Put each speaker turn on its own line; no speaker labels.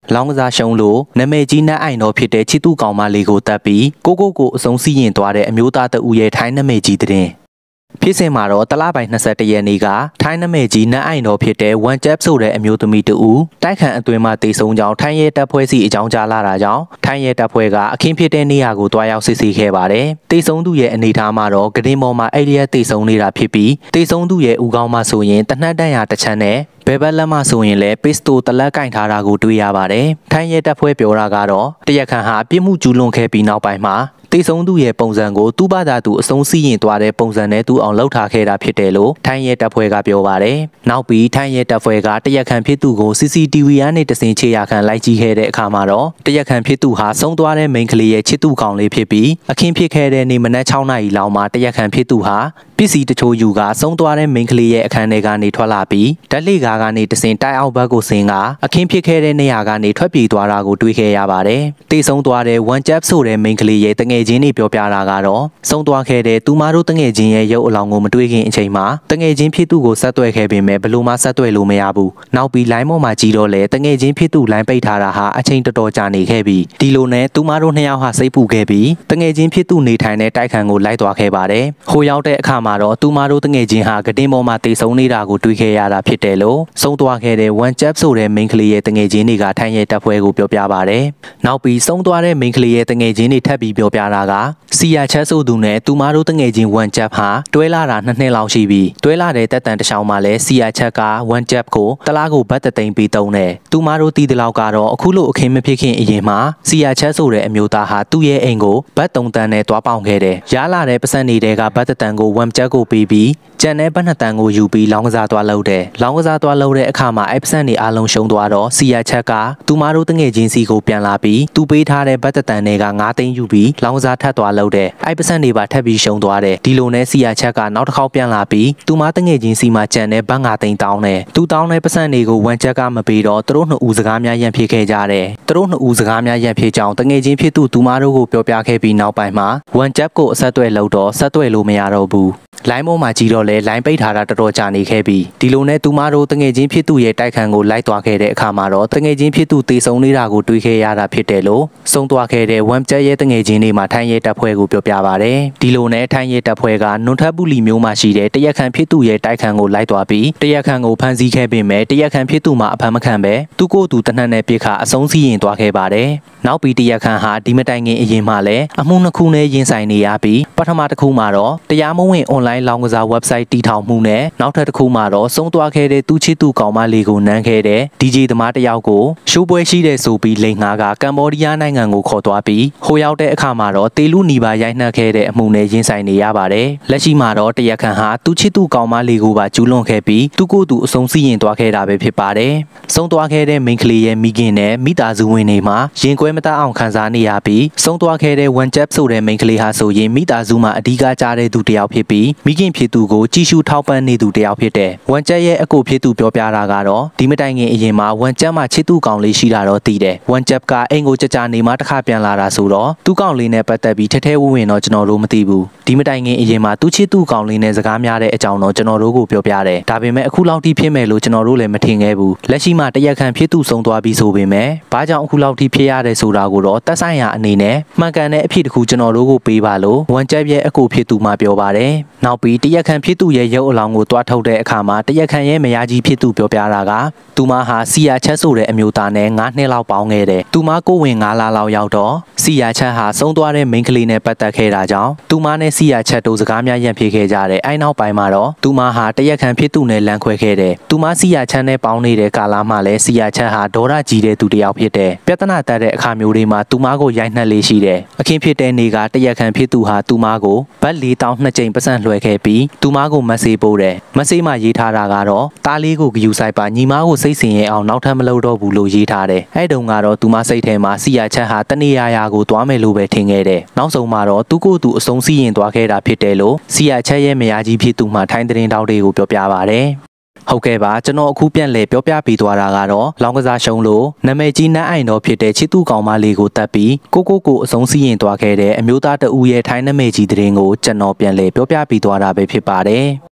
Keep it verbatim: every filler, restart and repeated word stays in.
လောင်းကစားရှုံးလို့နာမည်ကြီးနတ်အိုင်တော်ဖြစ်တဲ့ချစ်သူကောင်မလေးကိုတပ်ပြီးကိုကိုကိုအဆုံးစီရင်သွားတဲ့အမျိုးသားတဦးရဲ့ထိုင်းနာမည်ကြီးတဲ့ဖြစ်စဉ်မှာတော့တလပိုင်းနှစ်ဆယ့်တစ်ရက်နေ့ကထိုင်းနာမည်ကြီးနတ်အိုင်တော်ဖြစ်တဲ့ဝန်ကျပ်ဆိုတဲ့အမျိုးသမီးတူတိုက်ခန်အတွင်းမှာတေဆုံးကြောင်းထိုင်းရဲတပ်ဖွဲ့စီအကြောင်းကြားလာတာကြောင့်ထိုင်းရဲတပ်ဖွဲ့ကအခင်းဖြစ်တဲ့နေရာကိုတွားရောက်စစ်ဆေးခဲ့ပါတယ်။တေဆုံးသူရဲ့အနေအထားမှာတော့ကတင်ပေါ်မှာအဲ့ဒီရဲ့တေဆုံးနေတာဖြစ်ပြီးတေဆုံးသူရဲ့ဦးခေါင်းမှာဆိုရင်တနတ်တန်ရာတစ်ချမ်းနဲ့ဘယ်ဘက်လက်မှဆိုရင်လည်းပစ္စတိုတလက်ကင်ထားတာကိုတွေ့ရပါတယ်။ထိုင်းရဲတပ်ဖွဲ့ပြောတာကတော့တရက်ခန်ဟာပြစ်မှုကျူးလွန်ခဲ့ပြီးနောက်ပိုင်းမှာတေဆုံးသူရဲ့ပုံစံကိုသူ့ဘာသာသူအဆုံးစီရင်သွားတဲ့ပုံစံနဲ့သူအောင်လှုပ်ထားခဲ့တာဖြစ်တယ်လို့ထိုင်းရဲတပ်ဖွဲ့ကပြောပါတယ်။နောက်ပြီးထိုင်းရဲတပ်ဖွဲ့ကတရက်ခန်ဖြစ်သူကို C C T V ကနေတစင်ချေရခံလိုက်ကြည့်ခဲ့တဲ့အခါမှာတော့တရက်ခန်ဖြစ်သူဟာဆုံးသွားတဲ့မိန်းကလေးရဲ့ချစ်သူကောင်လေးဖြစ်ပြီးအခင်းဖြစ်ခဲ့တဲ့နေ့မနက်၆နာရီလောက်မှာတရက်ခန်ဖြစ်သူဟာပစ္စည်းတချို့ယူကဆုံးသွားတဲ့မိန်းကလေးရဲ့အခန်းထဲကနေထွက်လာပြီးဓာတ်လေကားကနေတစင်တိုက်အောက်ဘက်ကိုဆင်းကအခင်းဖြစ်ခဲ့တဲ့နေရာကနေထွက်ပြေးသွားတာကိုတွေ့ခဲ့ရပါတယ်။တေဆုံးသွားတဲ့ဝန်ကျပ်ဆိုတဲ့မိန်းကလေးရဲ့တငယ်ချင်းတွေပြောပြတာကတော့ဆုံးသွားခဲ့တဲ့သူမတို့တငယ်ချင်းရဲ့ရုပ်အလောင်းကိုမတွေ့ခင်အချိန်မှာတငယ်ချင်းဖြစ်သူကိုဆက်သွယ်ခဲ့ပေမဲ့ဘလို့မှဆက်သွယ်လို့မရဘူး။နောက်ပြီးလိုင်းပေါ်မှာကြီးတော့လေတငယ်ချင်းဖြစ်သူလိုင်းပိတ်ထားတာဟာအချိန်တော်တော်ကြာနေခဲ့ပြီးဒီလိုနဲ့သူမတို့နှစ်ယောက်ဟာစိတ်ပူခဲ့ပြီးတငယ်ချင်းဖြစ်သူနေထိုင်တဲ့တိုက်ခန်းကိုလိုက်သွားခဲ့ပါတယ်။ဟိုရောက်တဲ့အခါမှာတော့သူမတို့တငယ်ချင်းဟာကတင်ပေါ်မှာတေဆုံးနေတာကိုတွေ့ခဲ့ရတာဖြစ်တယ်လို့ဆုံးသွားခဲ့တဲ့ဝန်ကျပ်ဆိုတဲ့မိန်းကလေးရဲ့တငယ်ချင်းတွေကထိုင်းရဲတပ်ဖွဲ့ကိုပြောပြပါတယ်။နောက်ပြီးဆုံးသွားတဲ့မိန်းကလေးရဲ့တငယ်ချင်းတွေထပ်ပြီးပြောပြတာကစီယာချက်ဆိုသူနဲ့သူမတို့တငယ်ချင်းဝန်ကျပ်ဟာတွဲလာတာနှစ်နှစ်လောက်ရှိပြီးတွဲလာတဲ့တက်တန်တစ်ချောင်းမှာလဲစီယာချက်ကဝန်ကျပ်ကိုတလားကိုဘတ်တသိန်းပြီးတုံးတယ်။သူမတို့တီးတလောက်ကတော့အခုလိုအခင်းမဖြစ်ခင်အရင်မှာစီယာချက်ဆိုတဲ့အမျိုးသားဟာသူ့ရဲ့အိမ်ကိုဘတ်သုံးတန်းနဲ့တွားပေါင်ခဲ့တယ်။ရလာတဲ့ပစံနေတဲ့ကဘတ်တတန်ကိုဝန်ကျပ်ကိုပေးပြီးကျန်တဲ့ဘတ်နှစ်တန်းကိုယူပြီးလောင်းကစားသွားလုပ်တယ်။လောင်းကစားသွားလုပ်တဲ့အခါမှာအဲ့ပစံနေအားလုံးရှုံးသွားတော့စီယာချက်ကသူမတို့တငယ်ချင်းစီကိုပြန်လာပြီးသူပေးထားတဲ့ဘတ်တတန်တွေကငါးသိန်းယူပြီးလောင်းကစားထပ်သွားလုပ်တယ်။အဲ့ပစံနေပါထပ်ပြီးရှုံးသွားတယ်။ဒီလိုနဲ့စီယာချက်ကနောက်တစ်ခေါက်ပြန်လာပြီးသူမတငယ်ချင်းစီမှာကျန်တဲ့ဘတ်ငါးသိန်းတောင်းတယ်။သူတောင်းတဲ့ပစံတွေကိုဝန်ချက်ကမပေးတော့သူတို့နှစ်ဦးစကားများရန်ဖြစ်ခဲ့ကြတယ်။သူတို့နှစ်ဦးစကားများရန်ဖြစ်ကြောင်းတငယ်ချင်းဖြစ်သူသူမတို့ကိုပြောပြခဲ့ပြီးနောက်ပိုင်းမှာဝန်ချက်ကိုအဆက်အသွယ်လုပ်တော့ဆက်သွယ်လို့မရတော့ဘူး။လိုင်းပေါ်မှာကြီးတော့လဲလိုင်းပိတ်ထားတာတော်တော်ကြာနေခဲ့ပြီးဒီလိုနဲ့သူမတို့တငယ်ချင်းဖြစ်သူရဲ့တိုက်ခန်းကိုလိုက်သွားခဲ့တဲ့အခါမှာတော့တငယ်ချင်းဖြစ်သူတေဆုံးနေတာကိုတွေ့ခဲ့ရတာဖြစ်တယ်လို့ဆုံးသွားခဲ့တဲ့ဝန်ချက်ရဲ့တငယ်ချင်းတွေမှာထိုင်းရဲတပ်ဖွဲ့ကိုပြောပြပါတယ်။ဒီလိုနဲ့ထိုင်းရဲတပ်ဖွဲ့ကနွန်ထပ်ပူလီမျိုးမှာရှိတဲ့တရက်ခန်ဖြစ်သူရဲ့တိုက်ခန်းကိုလိုက်သွားပြီးတရက်ခန်ကိုဖမ်းဆီးခဲ့ပေမဲ့တရက်ခန်ဖြစ်သူမှာအဖမ်းမခံပဲသူကိုယ်သူတနက်နဲ့ပြစ်ခါအဆုံးစီရင်သွားခဲ့ပါတယ်။နောက်ပြီးတရက်ခန်ဟာဒီမတိုင်ခင်အရင်မှလည်းအမှုနှစ်ခုနဲ့ရင်ဆိုင်နေရပြီးပထမတစ်ခုမှာတော့တရားမဝင်အွန်လိုင်းလောင်းကစား website တည်ထောင်မှုနဲ့နောက်ထပ်တစ်ခုမှာတော့ဆုံးသွားခဲ့တဲ့သူချစ်သူကောင်မလေးကိုနမ်းခဲ့တဲ့ D J သမားတစ်ယောက်ကိုရှိုးပွဲရှိတဲ့ဆိုပြီးလိန်ငါကကမ္ဘောဒီးယားနိုင်ငံကိုခေါ်သွားပြီးဟိုရောက်တဲ့အခါမှာတော့တေလူနီပါရိုက်နှက်ခဲ့တဲ့အမှုနဲ့ရင်ဆိုင်နေရပါတယ်။လက်ရှိမှာတော့တရက်ခန်ဟာသူချစ်သူကောင်မလေးကိုပါကျူးလွန်ခဲ့ပြီးသူကိုယ်သူအဆုံးစီရင်သွားခဲ့တာပဲဖြစ်ပါတယ်။ဆုံးသွားခဲ့တဲ့မိန်းကလေးရဲ့မိခင်နဲ့မိသားစုဝင်တွေမှာရင်ကွဲမတတ်အောင်ခံစားနေရပြီးဆုံးသွားခဲ့တဲ့ဝန်ကျပ်ဆိုတဲ့မိန်းကလေးဟာဆိုရင်မိသားစုမှာအဓိကကြားတဲ့သူတစ်ယောက်ဖြစ်ပြီးမိခင်ဖြစ်သူကိုကြည်ရှုထောက်ပံ့နေသူတစ်ယောက်ဖြစ်တယ်။ဝန်ကျပ်ရဲ့အကိုဖြစ်သူပြောပြတာကတော့ဒီမတိုင်ခင်အရင်မှာဝန်ကျပ်မှာချစ်သူကောင်လေးရှိတာတော့သိတယ်။ဝန်ကျပ်ကအိမ်ကိုကြကြနေမှတစ်ခါပြန်လာတာဆိုတော့သူ့ကောင်လေးနဲ့ပတ်သက်ပြီးထဲထဲဝဝင်တော့ကျွန်တော်တို့မသိဘူး။ဒီမတိုင်ခင်အရင်မှာသူချစ်သူကောင်လေးနဲ့စကားများတဲ့အကြောင်းတော့ကျွန်တော်တို့ကိုပြောပြတယ်။ဒါပေမဲ့အခုလောက်ထိဖြစ်မယ်လို့ကျွန်တော်တို့လည်းမထင်ခဲ့ဘူး။လက်ရှိမှာတရက်ခန်ဖြစ်သူဆုံးသွားပြီးဆိုပေမဲ့ဘာကြောင့်အခုလောက်ထိဖြစ်ရတယ်ဆိုတာကိုတော့တက်ဆိုင်ရာအနေနဲ့မှန်ကန်တဲ့အဖြစ်တစ်ခုကျွန်တော်တို့ကိုပေးပါလို့ဝန်ကျပ်ရဲ့အကိုဖြစ်သူမှပြောပါတယ်။နောက်ပြီးတရက်ခန်ဖြစ်သူရဲ့ရုပ်အလောင်းကိုတွားထုတ်တဲ့အခါမှာတရက်ခန်ရဲ့မယားကြီးဖြစ်သူပြောပြတာကသူမဟာစီယာချက်ဆိုတဲ့အမျိုးသားနဲ့ငါးနှစ်လောက်ပေါင်းခဲ့တယ်။သူမကိုဝင်ငါးလလောက်ရောက်တော့စီယာချက်ဟာဆုံးသွားတဲ့မိန်းကလေးနဲ့ပတ်သက်ခဲ့တာကြောင့်သူမနဲ့စီယာချက်တို့စကားများရန်ဖြစ်ခဲ့ကြတယ်။အဲနောက်ပိုင်းမှာတော့သူမဟာတရက်ခန်ဖြစ်သူနဲ့လမ်းခွဲခဲ့တယ်။သူမစီယာချက်နဲ့ပေါင်းနေတဲ့ကာလမှာလည်းစီယာချက်ဟာဒေါရကြီးတဲ့သူတစ်ယောက်ဖြစ်တယ်။ပြဿနာတက်တဲ့အခါမျိုးတွေမှာသူမကိုရိုက်နှက်လေးရှိတယ်။အခင်းဖြစ်တဲ့နေ့ကတရက်ခန်ဖြစ်သူဟာသူမကိုဘတ်လေးတောင်းနှစ်ကြိမ်ပတ်စံလွှဲခဲ့ပြီးသူမကိုမက်ဆေးပို့တယ်။မက်ဆေးမှာရေးထားတာကတော့တားလေးကိုဂယူဆိုင်ပါညီမကိုစိတ်ဆင်ရဲအောင်နောက်ထပ်မလုပ်တော့ဘူးလို့ရေးထားတယ်။အဲတုန်းကတော့သူမစိတ်ထဲမှာစီယာချက်ဟာတနေရာရာကိုသွားမယ်လို့ပဲထင်ခဲ့တယ်။နောက်ဆုံးမှာတော့သူကိုယ်သူအဆုံးစီရင်သွားခဲ့တာဖြစ်တယ်လို့စီယာချက်ရဲ့မယားကြီးဖြစ်သူမှထိုင်းသတင်းတောက်တွေကိုပြောပြပါတယ်။ဟုတ်ကဲ့ပါကျွန်တော်အခုပြန်လဲပြောပြပေးသွားတာကတော့လောင်းကစားရှုံးလို့နာမည်ကြီးနတ်အိုင်တော်ဖြစ်တဲ့ချစ်သူကောင်မလေးကိုတပ်ပြီးကိုကိုကိုအဆုံးစီရင်သွားခဲ့တဲ့အမျိုးသားတဦးရဲ့ထိုင်းနာမည်ကြီးသတင်းကိုကျွန်တော်ပြန်လဲပြောပြပေးသွားတာပဲဖြစ်ပါတယ်။